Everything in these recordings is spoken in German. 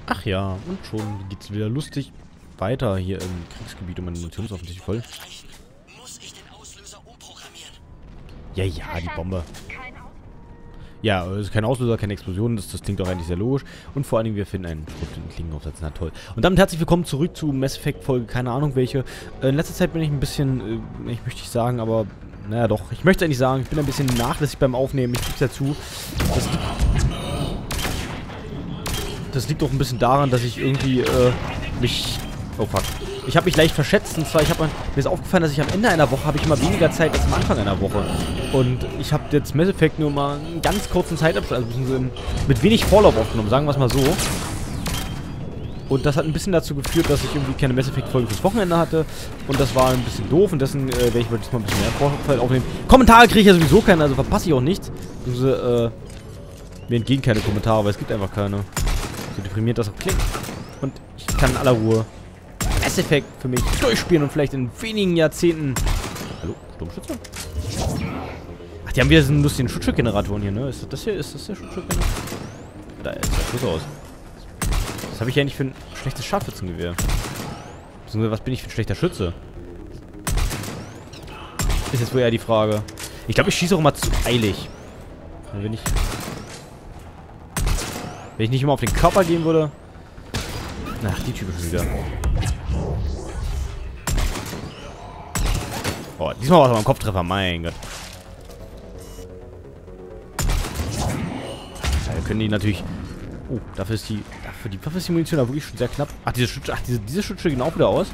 Ach ja, und schon geht's wieder lustig weiter hier im Kriegsgebiet und meine Munition ist offensichtlich voll. Muss ich den Auslöser umprogrammieren? Ja, die Bombe. Ja, es ist kein Auslöser, keine Explosion, das klingt doch eigentlich sehr logisch. Und vor allen Dingen, wir finden einen schrottigen Klingenaufsatz, na toll. Und damit herzlich willkommen zurück zu Mass Effect Folge, keine Ahnung welche. In letzter Zeit bin ich ein bisschen, ich möchte nicht sagen, aber, naja doch, ich möchte eigentlich sagen, ich bin ein bisschen nachlässig beim Aufnehmen, ich gebe es dazu. Das liegt auch ein bisschen daran, dass ich irgendwie, oh fuck. Ich habe mich leicht verschätzt, und zwar, mir ist aufgefallen, dass ich am Ende einer Woche habe ich immer weniger Zeit als am Anfang einer Woche. Und ich habe jetzt Mass Effect nur mal einen ganz kurzen Zeitabschnitt, also mit wenig Vorlauf aufgenommen, sagen wir es mal so. Und das hat ein bisschen dazu geführt, dass ich irgendwie keine Mass Effect Folge fürs Wochenende hatte. Und das war ein bisschen doof und dessen werde ich jetzt mal ein bisschen mehr Vorfall aufnehmen. Kommentare kriege ich ja sowieso keine, also verpasse ich auch nichts. Mir entgehen keine Kommentare, weil es gibt einfach keine. So deprimiert das auch klingt. Und ich kann in aller Ruhe Mass Effect für mich durchspielen und vielleicht in wenigen Jahrzehnten... Hallo? Sturmschütze? Ach, die haben wieder so einen lustigen Schutzschild-Generatoren hier, ne? Ist das hier? Ist das der Schutzschild-Generator? Da ist der Schuss aus. Was habe ich eigentlich für ein schlechtes Scharfschützengewehr? Beziehungsweise, was bin ich für ein schlechter Schütze? Ist jetzt wohl eher die Frage. Ich glaube, ich schieße auch immer zu eilig. Wenn ich nicht immer auf den Körper gehen würde... Ach, die Typen schon wieder. Oh, diesmal war es aber ein Kopftreffer, mein Gott. Da können die natürlich... Oh, dafür ist die Munition da wirklich schon sehr knapp. Ach, diese Schutzschild gehen auch wieder aus.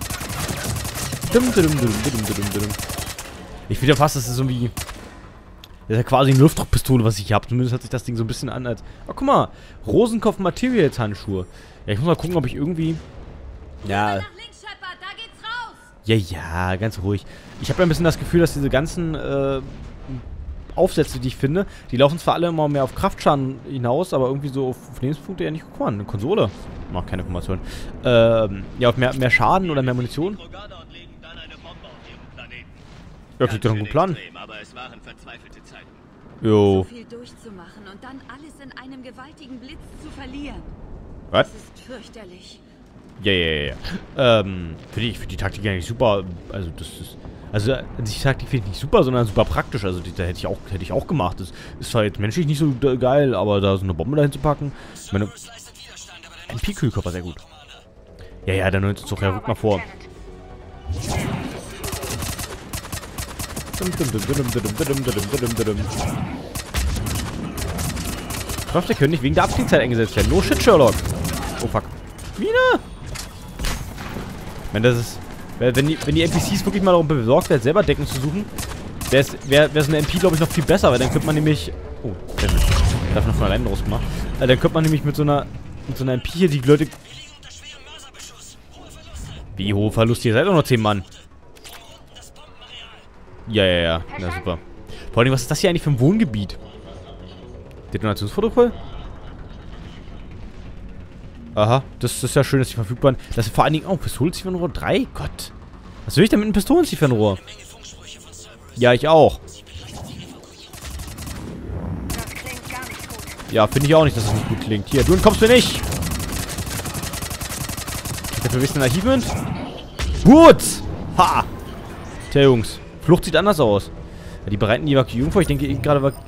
Ich finde ja fast, das ist irgendwie... Das ist ja quasi eine Luftdruckpistole, was ich hier habe. Zumindest hat sich das Ding so ein bisschen an als... Oh, guck mal. Rosenkopf Materials Handschuhe. Ja, ich muss mal gucken, ob ich irgendwie... Ja... Ja, ganz ruhig. Ich habe ja ein bisschen das Gefühl, dass diese ganzen Aufsätze, die ich finde, die laufen zwar alle immer mehr auf Kraftschaden hinaus, aber irgendwie so auf Lebenspunkte ja nicht. Guck mal, eine Konsole. Macht keine Information. Ja, auf mehr Schaden oder mehr Munition. Ja, klingt doch ein guter Plan. Jo. So viel durchzumachen und dann alles in einem gewaltigen Blitz zu verlieren. Was? Das ist fürchterlich. Ja. Für die Taktik eigentlich super. Also, das ist. Also, die Taktik finde ich nicht super, sondern super praktisch. Also, da hätte ich auch gemacht. Das ist zwar jetzt menschlich nicht so geil, aber da so eine Bombe dahin zu packen. Meine MP-Kühlkörper sehr gut. Ja, der 19 Zug, ja, rückt mal vor. Kräfte können nicht wegen der Abklingzeit eingesetzt werden. No shit, Sherlock. Oh, fuck. Mina! Ich meine, das ist... Wenn die NPCs wirklich mal darum besorgt werden, selber Decken zu suchen, wäre so eine MP, glaube ich, noch viel besser, weil dann könnte man nämlich... Oh, der darf noch von alleine rausgemacht. Dann könnte man nämlich mit so einer MP hier die Leute... Wie hohe Verluste? Ihr seid doch noch 10 Mann. Ja. Na super. Vor allem, was ist das hier eigentlich für ein Wohngebiet? Detonationsprotokoll? Aha, das ist ja schön, dass die verfügbar sind. Das ist vor allen Dingen auch Pistolenziefernrohr 3? Gott. Was will ich denn mit einem Pistolenziefernrohr? Ja, ich auch. Ja, finde ich auch nicht, dass es nicht gut klingt. Hier, du entkommst mir nicht! Dafür wisst ihr ein Achievement? Gut! Ha! Tja, Jungs. Flucht sieht anders aus. Ja, die bereiten die Evakuierung vor. Ich denke gerade war...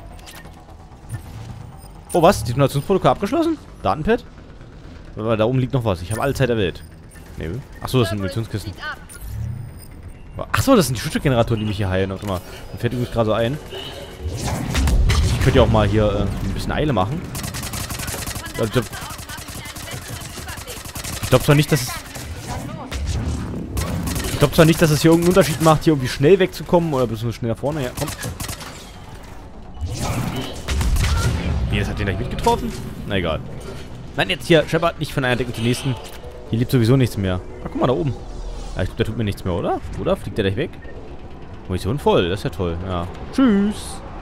Oh, was? Detonationsprotokoll abgeschlossen? Datenpad? Aber da oben liegt noch was. Ich habe alle Zeit der Welt. Nee. Achso, das sind Munitionskisten. Achso, das sind die Schutzschild-Generatoren, die mich hier heilen. Warte mal. Mir fällt übrigens gerade so ein. Ich könnte ja auch mal hier ein bisschen Eile machen. Ich glaube zwar nicht, dass es... Ich glaube zwar nicht, dass es hier irgendeinen Unterschied macht, hier irgendwie schnell wegzukommen. Oder beziehungsweise schnell nach vorne. Ja, komm. Wie, das hat den gleich mitgetroffen? Na egal. Nein, jetzt hier, Shepard, nicht von einer Decke zur nächsten. Hier lebt sowieso nichts mehr. Ach, guck mal, da oben. Ja, ich glaube, der tut mir nichts mehr, oder? Oder? Fliegt der gleich weg? Munition voll, das ist ja toll. Ja. Tschüss.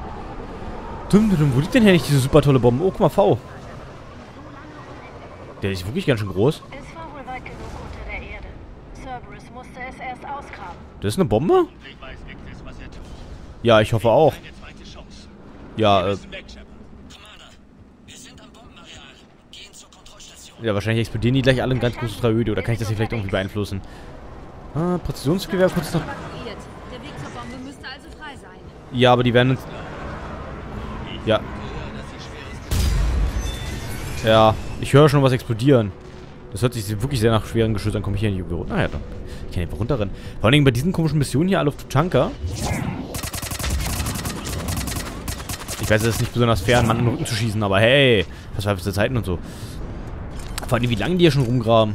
Wo liegt denn hier nicht diese super tolle Bombe? Oh, guck mal, V. Der ist wirklich ganz schön groß. Es war wohl weit genug unter der Erde. Cerberus musste es erst ausgraben. Das ist eine Bombe? Ja, ich hoffe auch. Ja, Ja, wahrscheinlich explodieren die gleich alle in ganz große Tragödie. Oder kann ich das hier vielleicht irgendwie beeinflussen? Ah, Präzisionsgewehr kurz noch. Evakuiert. Der Weg zur Bombe müsste also frei sein. Ja, aber die werden uns... Ja. Ja, ich höre schon was explodieren. Das hört sich wirklich sehr nach schweren Geschützen an. Komme ich hier nicht runter? Naja, dann. Ich kann einfach runterrennen. Vor allem bei diesen komischen Missionen hier alle auf Tuchanka. Ich weiß, es ist nicht besonders fair, einen Mann in den Rücken zu schießen, aber hey, verzweifelte Zeiten und so. Vor allem, wie lange die hier schon rumgraben.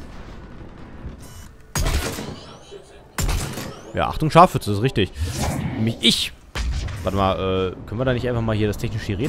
Ja, Achtung, Scharfschütze, das ist richtig. Nämlich ich. Warte mal, können wir da nicht einfach mal hier das technische Gerät?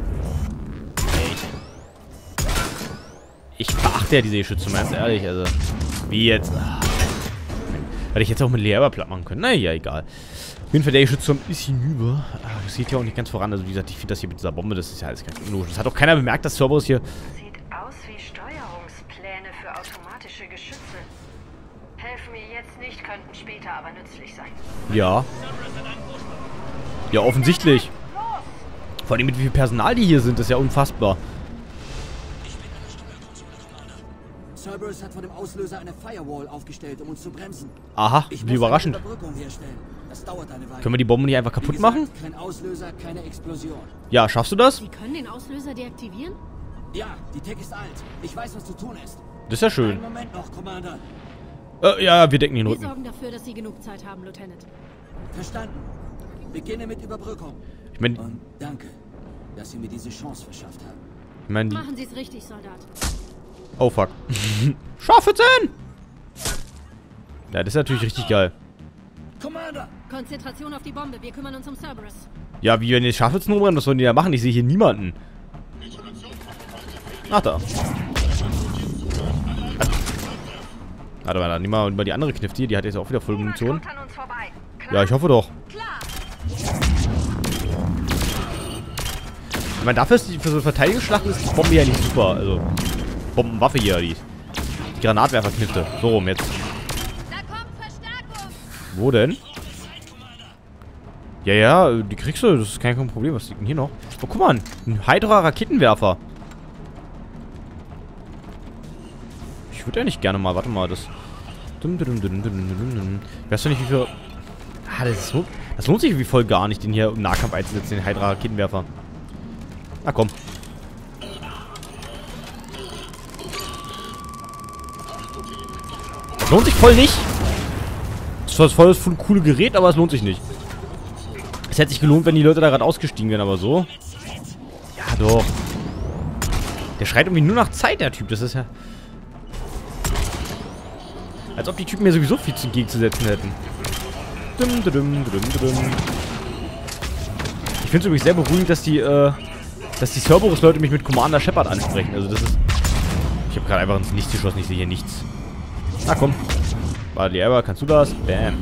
Ich verachte ja diese Geschütze, ganz ehrlich, also. Wie jetzt? Hätte ich jetzt auch mit Leer platt machen können. Naja, egal. Auf jeden Fall, der Geschützturm ist hinüber. Das geht ja auch nicht ganz voran. Also, wie gesagt, ich finde das hier mit dieser Bombe, das ist ja alles ganz unlogisch. Das hat auch keiner bemerkt, dass Cerberus hier... Sieht aus wie Steuerungspläne für automatische Geschütze. Helfen mir jetzt nicht, könnten später aber nützlich sein. Ja. Ja, offensichtlich. Vor allem mit wie viel Personal die hier sind, das ist ja unfassbar. Cerberus hat vor dem Auslöser eine Firewall aufgestellt, um uns zu bremsen. Aha, Ich wie muss überraschend. eine Überbrückung herstellen. Das dauert eine Weile. Können wir die Bombe nicht einfach Wie kaputt gesagt, machen? Kein Auslöser, keine Explosion. Ja, schaffst du das? Sie können den Auslöser deaktivieren? Ja, die Tech ist alt. Ich weiß, was zu tun ist. Das ist ja schön. Einen Moment noch, Commander. Ja, wir decken den Wir Rücken. sorgen dafür, dass Sie genug Zeit haben, Lieutenant. Verstanden. Beginne mit Überbrückung. Ich meine, Und danke, dass Sie mir diese Chance verschafft haben. Machen Sie es richtig, Soldat. Oh, fuck. Scharfschützen! Ja, das ist natürlich richtig geil. Commander! Konzentration auf die Bombe. Wir kümmern uns um Cerberus. Ja, wie wenn die Scharfschützen rumrennen, was sollen die da machen? Ich sehe hier niemanden. Ach, da. Warte mal, dann nehmen wir mal die andere Knifti. Die hat jetzt auch wieder voll Munition. Kommt an uns vorbei. Ja, ich hoffe doch. Klar. Ich meine, dafür ist für so eine Verteidigungsschlacht ist die Bombe ja nicht super. Also, Bombenwaffe hier, die Granatwerferknifte. So rum jetzt. Da kommt Verstärkung. Wo denn? Ja, ja, die kriegst du. Das ist kein Problem. Was liegt denn hier noch? Oh, guck mal. Ein Hydra-Raketenwerfer. Ich würde ja nicht gerne mal. Warte mal, das... Weißt du nicht, wie viel... Ah, das lohnt sich irgendwie voll gar nicht, den hier im Nahkampf einzusetzen, den Hydra-Raketenwerfer. Na komm. Das lohnt sich voll nicht. Das ist zwar voll das coole Gerät, aber es lohnt sich nicht. Es hätte sich gelohnt, wenn die Leute da gerade ausgestiegen wären, aber so. Ja, doch. Der schreit irgendwie nur nach Zeit, der Typ. Das ist ja... Als ob die Typen mir sowieso viel entgegenzusetzen hätten. Ich finde es übrigens sehr beruhigend, dass die Cerberus-Leute mich mit Commander Shepard ansprechen. Also das ist... Ich habe gerade einfach ins Nichts geschossen. Ich sehe hier nichts. Na komm. Warte, Eber, kannst du das? Bam. Lassen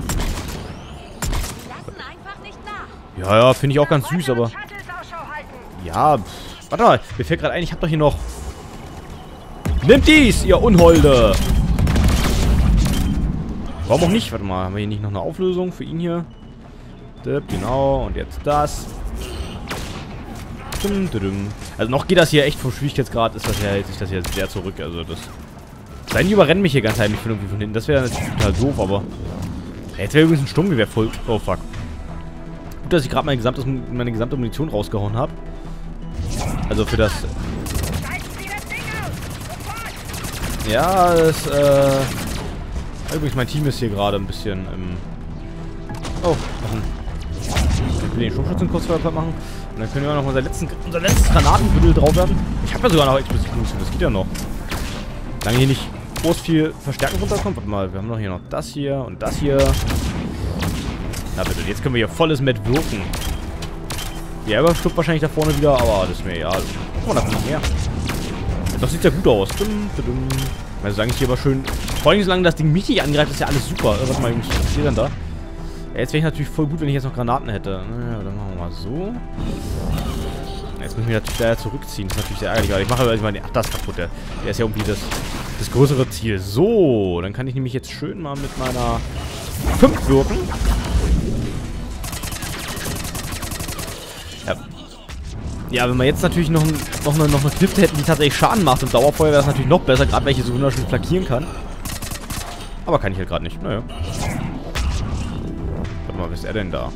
einfach nicht nach. Ja, ja, finde ich auch ganz süß, aber... Shuttles Ausschau halten. Ja, warte mal. Mir fällt gerade ein, ich habe doch hier noch... Nimmt dies, ihr Unholde! Warum auch nicht? Warte mal, haben wir hier nicht noch eine Auflösung für ihn hier? Genau, und jetzt das. Also noch geht das hier echt vom Schwierigkeitsgrad, ist das ja, hält sich das jetzt sehr zurück. Also das... Sein, die überrennen mich hier ganz heimlich von irgendwie von hinten. Das wäre natürlich total doof, aber... Jetzt wäre übrigens ein Sturmgewehr voll... Oh, fuck. Gut, dass ich gerade meine gesamte Munition rausgehauen habe. Also für das... Ja, das, übrigens, mein Team ist hier gerade ein bisschen im... Oh, ich will den Sturmschützenkurs machen. Und dann können wir noch unser letztes Granatenbündel draufwerfen. Ich habe ja sogar noch Explosivmunition, das geht ja noch. Solange hier nicht groß viel Verstärkung runterkommt. Warte mal, wir haben noch hier noch das hier und das hier. Na bitte, jetzt können wir hier volles Met wirken. Die Elber stirbt wahrscheinlich da vorne wieder, aber das ist mir egal. Guck mal, da kommt mehr. Das sieht ja gut aus. Also solange ich hier aber schön... Vor allem solange das Ding mich nicht angreift, ist ja alles super. Warte mal, Jungs, was ist hier denn da? Ja, jetzt wäre ich natürlich voll gut, wenn ich jetzt noch Granaten hätte. Naja, dann machen wir mal so. Jetzt müssen wir natürlich daher zurückziehen. Das ist natürlich sehr ärgerlich. Aber ich mache mal den... Ach, das ist kaputt. Der ist ja irgendwie das größere Ziel. So, dann kann ich nämlich jetzt schön mal mit meiner 5 wirken. Ja. Ja, wenn wir jetzt natürlich noch eine Knifte hätten, die tatsächlich Schaden macht im Dauerfeuer, wäre das natürlich noch besser, gerade weil ich so wunderschön flankieren kann. Aber kann ich halt gerade nicht. Naja. Warte mal, was ist er denn da?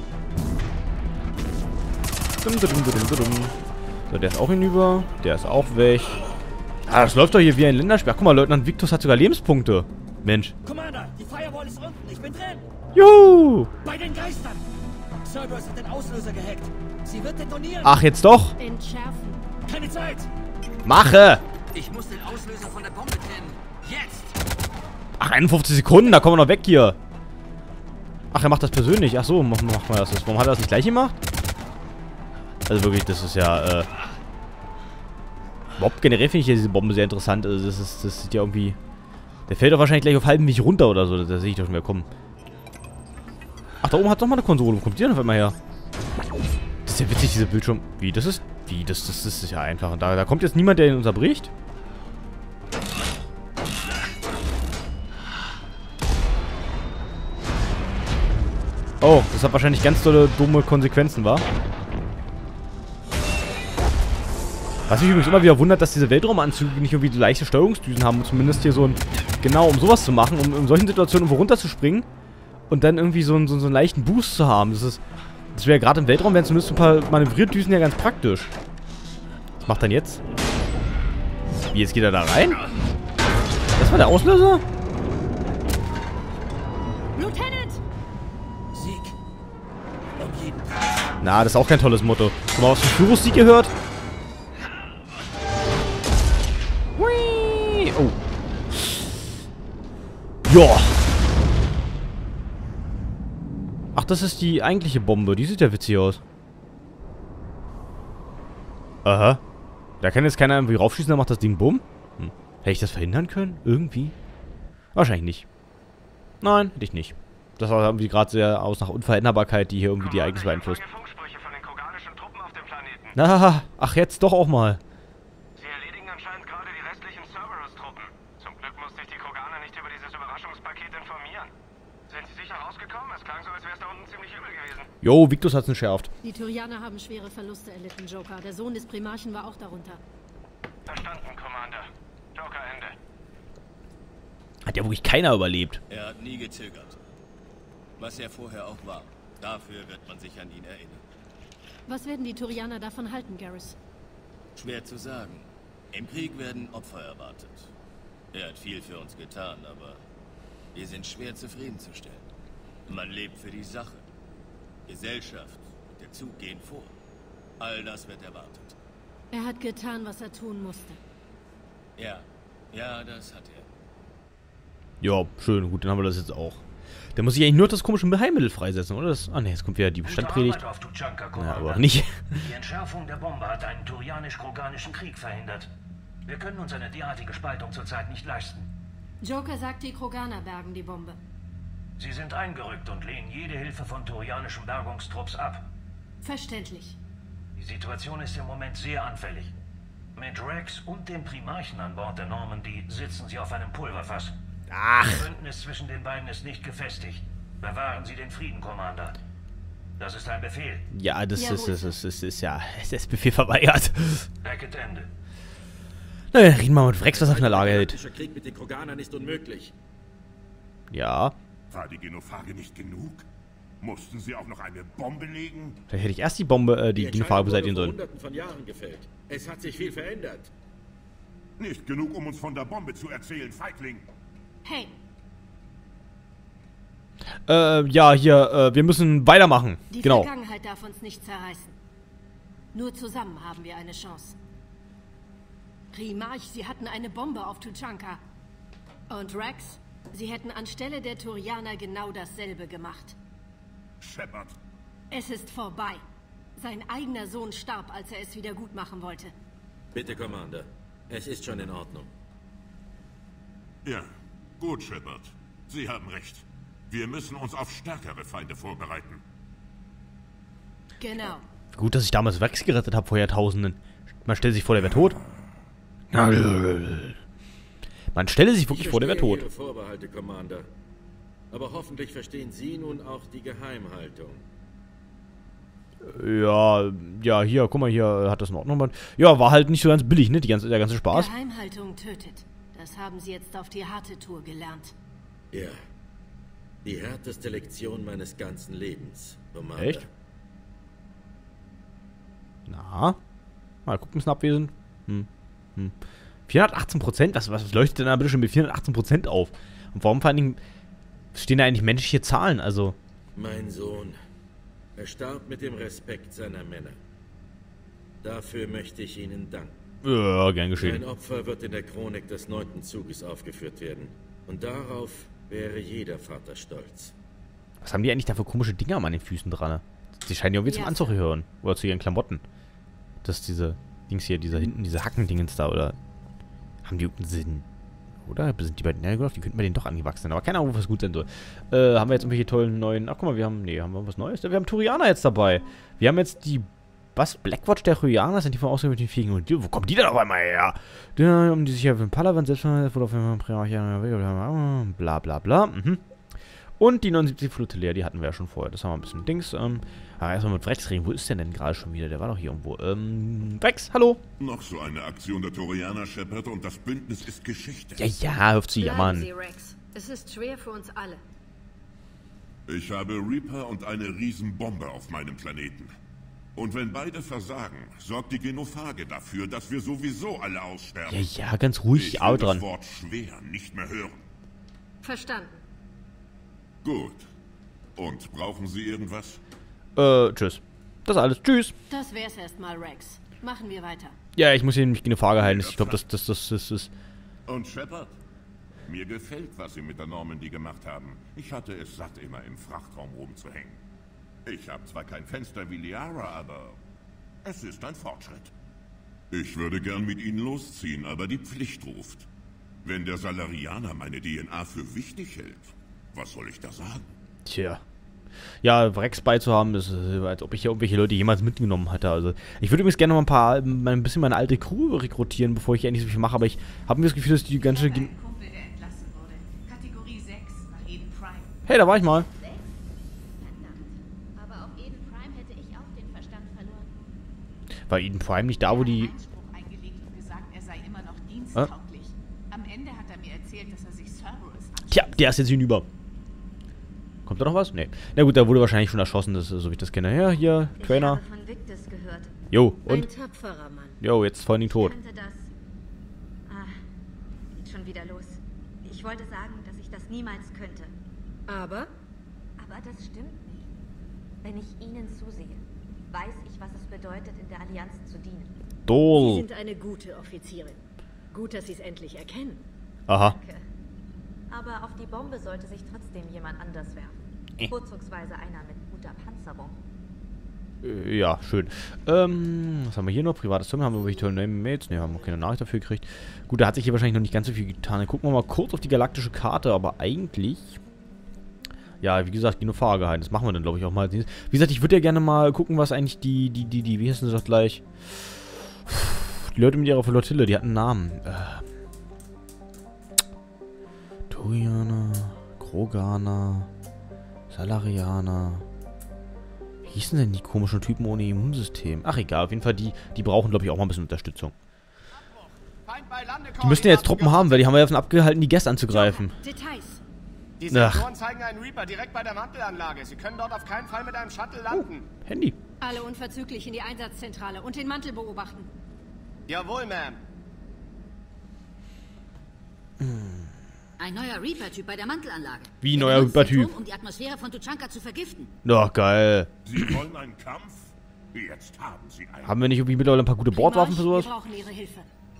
So, der ist auch hinüber. Der ist auch weg. Ah, das läuft doch hier wie ein Länderspiel. Ach, guck mal, Leutnant Victus hat sogar Lebenspunkte. Mensch. Commander, die Firewall ist unten. Ich bin drin. Juhu! Bei den Geistern. Cerberus hat den Auslöser gehackt. Sie wird detonieren. Ach, jetzt doch? Entschärfen. Keine Zeit. Mache! Ich muss den Auslöser von der Bombe trennen. Jetzt. Ach, 51 Sekunden, da kommen wir noch weg hier. Ach, er macht das persönlich. Ach so, machen wir das. Warum hat er das nicht gleich gemacht? Also wirklich, das ist ja, Überhaupt generell finde ich ja diese Bombe sehr interessant. Also das sieht ja irgendwie... Der fällt doch wahrscheinlich gleich auf halbem Weg runter oder so. Da sehe ich doch schon wieder kommen. Ach, da oben hat doch mal eine Konsole. Wo kommt die denn auf einmal her? Das ist ja witzig, diese Bildschirm... Wie, das ist... Wie, das ist ja einfach. Und da kommt jetzt niemand, der ihn unterbricht? Oh, das hat wahrscheinlich ganz tolle, dumme Konsequenzen, wa? Was mich übrigens immer wieder wundert, dass diese Weltraumanzüge nicht irgendwie so leichte Steuerungsdüsen haben. Zumindest hier so ein... Genau, um sowas zu machen. Um in solchen Situationen irgendwo runterzuspringen. Und dann irgendwie so einen leichten Boost zu haben. Das wäre gerade im Weltraum, wären zumindest ein paar Manövriertüsen ja ganz praktisch. Was macht er denn jetzt? Wie, jetzt geht er da rein? Das war der Auslöser? Lieutenant! Sieg. Um jeden Preis. Na, das ist auch kein tolles Motto. Schon mal was von Furus-Sieg gehört? Hui. Oh. Ja. Ach, das ist die eigentliche Bombe. Die sieht ja witzig aus. Aha. Da kann jetzt keiner irgendwie raufschießen, dann macht das Ding Bumm. Hätte ich das verhindern können? Irgendwie? Wahrscheinlich nicht. Nein, hätte ich nicht. Das sah irgendwie gerade sehr aus nach Unveränderbarkeit, die hier irgendwie die Ereignisse beeinflusst. Funksprüche von den kroganischen Truppen auf dem Planeten. Na, ach jetzt doch auch mal. Sie erledigen anscheinend gerade die restlichen Cerberus-Truppen. Zum Glück musste sich die Kroganer nicht über dieses Überraschungspaket informieren. Sind Sie sicher rausgekommen? Es klang so, als wäre es da unten ziemlich übel gewesen. Jo, Victus hat's entschärft. Die Turianer haben schwere Verluste erlitten, Joker. Der Sohn des Primarchen war auch darunter. Verstanden, Commander. Joker, Ende. Hat ja wirklich keiner überlebt. Er hat nie gezögert. Was er vorher auch war. Dafür wird man sich an ihn erinnern. Was werden die Turianer davon halten, Garrus? Schwer zu sagen. Im Krieg werden Opfer erwartet. Er hat viel für uns getan, aber wir sind schwer zufriedenzustellen. Man lebt für die Sache. Gesellschaft und der Zug gehen vor. All das wird erwartet. Er hat getan, was er tun musste. Ja, das hat er. Ja, schön, gut, dann haben wir das jetzt auch. Der muss sich eigentlich nur das komische Heilmittel freisetzen, oder? Ah ne, jetzt kommt wieder die Standpredigt. Ja, aber nicht. Die Entschärfung der Bombe hat einen turianisch-kroganischen Krieg verhindert. Wir können uns eine derartige Spaltung zurzeit nicht leisten. Joker sagt, die Kroganer bergen die Bombe. Sie sind eingerückt und lehnen jede Hilfe von turianischen Bergungstrupps ab. Verständlich. Die Situation ist im Moment sehr anfällig. Mit Rex und dem Primarchen an Bord der Normandy sitzen sie auf einem Pulverfass. Ach. Das Bündnis zwischen den beiden ist nicht gefestigt. Bewahren Sie den Frieden, Commander. Das ist ein Befehl. Ja, das ist ja... Es ist Befehl verweigert. Hackett Ende. Naja, reden wir mal mit Rex, was er für eine Lage hält. Der Krieg mit den Kroganern ist unmöglich. Ja. War die Genophage nicht genug? Mussten sie auch noch eine Bombe legen? Vielleicht hätte ich erst die Bombe, die Genophage beseitigen sollen. Hunderten von Jahren gefällt. Es hat sich viel verändert. Nicht genug, um uns von der Bombe zu erzählen, Feigling. Hey, Ja, hier, wir müssen weitermachen. die Genau. Vergangenheit darf uns nicht zerreißen. Nur zusammen haben wir eine Chance. Primarch, Sie hatten eine Bombe auf Tuchanka. Und Rex, Sie hätten anstelle der Turianer genau dasselbe gemacht. Shepard, Es ist vorbei. Sein eigener Sohn starb, als er es wieder gut machen wollte. Bitte, Commander. Es ist schon in Ordnung. ja, gut, Shepard. Sie haben recht. Wir müssen uns auf stärkere Feinde vorbereiten. Genau. Gut, dass ich damals Rex gerettet habe vor Jahrtausenden. Man stellt sich vor, der wäre tot. Man stelle sich wirklich vor, der wäre tot. Ihre Vorbehalte, Commander. Aber hoffentlich verstehen Sie nun auch die Geheimhaltung. Ja, hier, guck mal, hier hat das noch nochmal. Ja, war halt nicht so ganz billig, ne? Der ganze Spaß. Geheimhaltung tötet. Das haben sie jetzt auf die harte Tour gelernt. Ja. Die härteste Lektion meines ganzen Lebens, Commander. Echt? Na? Mal gucken, ist abwesend. 418%? Was leuchtet denn da bitte schon mit 418% auf? Und warum vor allen Dingen stehen da eigentlich menschliche Zahlen? Also. Mein Sohn. Er starb mit dem Respekt seiner Männer. Dafür möchte ich Ihnen danken. Ja, gern geschehen. Sein Opfer wird in der Chronik des 9. Zuges aufgeführt werden. Und darauf wäre jeder Vater stolz. Was haben die eigentlich da für komische Dinger an den Füßen dran? Die scheinen ja irgendwie zum Anzug gehören. Oder zu ihren Klamotten. Das ist diese Dings hier, hinten, diese Hackendingens da, oder? Haben die irgendeinen Sinn? Oder? Sind die beiden, ja gut, die könnten wir denen doch angewachsen sein. Aber keine Ahnung, was gut sein soll. Haben wir jetzt irgendwelche tollen neuen... Ach, guck mal, haben wir was Neues? Wir haben Turianer jetzt dabei. Wir haben jetzt die... Was? Blackwatch der Turianer? Sind die von außen mit den Fliegen? Und wo kommen die denn auf einmal her? Um die sich ja für den Palawan selbst... Wurde auf einmal bla bla bla. Und die 79 Flottille, die hatten wir ja schon vorher. Das haben wir ein bisschen Dings. Erstmal mit Rex reden. Wo ist der denn gerade schon wieder? Der war doch hier irgendwo. Rex, hallo. Noch so eine Aktion der Turianer, Shepard, und das Bündnis ist Geschichte. Ja, hör auf zu jammern. Sie, Rex. Es ist schwer für uns alle. Ich habe Reaper und eine Riesenbombe auf meinem Planeten. Und wenn beide versagen, sorgt die Genophage dafür, dass wir sowieso alle aussterben. Ja, ganz ruhig, auch dran. Ich will das Wort schwer nicht mehr hören. Verstanden. Gut. Und brauchen Sie irgendwas? Tschüss. Das ist alles. Tschüss. Das wär's erstmal, Rex. Machen wir weiter. Ja, ich muss hier nämlich eine Frage halten. Ich glaube, das ist... Und Shepard? Mir gefällt, was Sie mit der Normandy gemacht haben. Ich hatte es satt, immer im Frachtraum rumzuhängen. Ich habe zwar kein Fenster wie Liara, aber es ist ein Fortschritt. Ich würde gern mit Ihnen losziehen, aber die Pflicht ruft. Wenn der Salarianer meine DNA für wichtig hält, was soll ich da sagen? Tja. Ja, Rex beizuhaben, ist, als ob ich hier irgendwelche Leute jemals mitgenommen hätte. Also, ich würde übrigens gerne noch ein bisschen meine alte Crew rekrutieren, bevor ich endlich so viel mache, aber ich habe mir das Gefühl, dass die ganze... Hey, da war ich mal. Aber auf Eden Prime hätte ich auch den Verstand verloren. War Eden Prime nicht da, wo die... Am Ende hat er mir erzählt, dass er sich Cerberus anschaut. Tja, der ist jetzt hinüber. Kommt da noch was? Nee. Na gut, der wurde wahrscheinlich schon erschossen, das, so wie ich das kenne. Ja, hier, Trainer. Ich habe von Victus gehört. Jo, und? Ein tapferer Mann. Jo, jetzt vor allen Dingen tot. Ich kannte das. Geht schon wieder los. Ich wollte sagen, dass ich das niemals könnte. Aber? Aber das stimmt nicht. Wenn ich Ihnen zusehe, weiß ich, was es bedeutet, in der Allianz zu dienen. Dol. Sie sind eine gute Offizierin. Gut, dass Sie es endlich erkennen. Aha. Danke. Aber auf die Bombe sollte sich trotzdem jemand anders werfen. Vorzugsweise einer mit guter Panzerung. Ja, schön. Was haben wir hier noch? Privates Zimmer. Haben wir irgendwelche tollen Mails? Ne, haben wir keine Nachricht dafür gekriegt. Gut, da hat sich hier wahrscheinlich noch nicht ganz so viel getan. Dann gucken wir mal kurz auf die galaktische Karte, aber eigentlich... Ja, wie gesagt, Genophage gehalten. Das machen wir dann, glaube ich, auch mal. Wie gesagt, ich würde ja gerne mal gucken, was eigentlich wie heißen sie das gleich? Die Leute mit ihrer Flottille, die hatten einen Namen. Turianer, Kroganer, Salarianer. Wie hießen denn die komischen Typen ohne Immunsystem? Ach egal, auf jeden Fall, die brauchen, glaube ich, auch mal ein bisschen Unterstützung. Die müssten ja jetzt Truppen haben, weil die haben ja davon abgehalten, die Guests anzugreifen. Details. Die Sensoren zeigen einen Reaper direkt bei der Mantelanlage. Sie können dort auf keinen Fall mit einem Shuttle landen. Handy. Alle unverzüglich in die Einsatzzentrale und den Mantel beobachten. Jawohl, Ma'am. Ein neuer Reaper-Typ bei der Mantelanlage. Wie neuer Reaper-Typ? Um die Atmosphäre von Tuchanka zu vergiften. Doch, geil. Sie wollen einen Kampf? Jetzt haben Sie einen. Haben wir nicht irgendwie mittlerweile ein paar gute Bordwaffen für sowas? Wir brauchen Ihre Hilfe.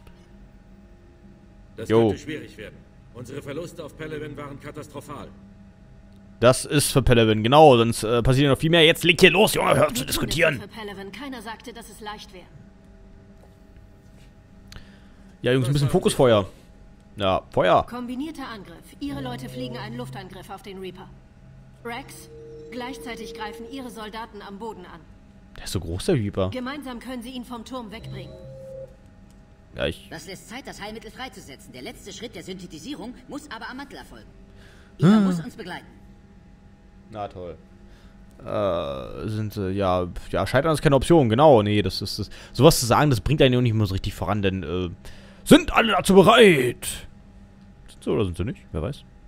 Das könnte schwierig werden. Unsere Verluste auf Palawan waren katastrophal. Das ist für Palawan, genau. Sonst passiert ja noch viel mehr. Jetzt leg hier los, Junge, hör auf zu diskutieren. Für Palawan. Keiner sagte, dass es leicht wäre. Ja, Jungs, ein bisschen Fokusfeuer. Ja, Feuer. Kombinierter Angriff. Ihre Leute fliegen einen Luftangriff auf den Reaper. Rex, gleichzeitig greifen Ihre Soldaten am Boden an. Der ist so groß, der Reaper. Gemeinsam können Sie ihn vom Turm wegbringen. Ja, Das lässt Zeit, das Heilmittel freizusetzen. Der letzte Schritt der Synthetisierung muss aber am Mantel erfolgen. Eva muss uns begleiten. Na toll. sind sie, ja, scheitern ist keine Option, genau, nee, das ist, sowas zu sagen, das bringt einen ja nicht mehr so richtig voran, denn, sind alle dazu bereit? Sind sie oder sind sie nicht? Wer weiß?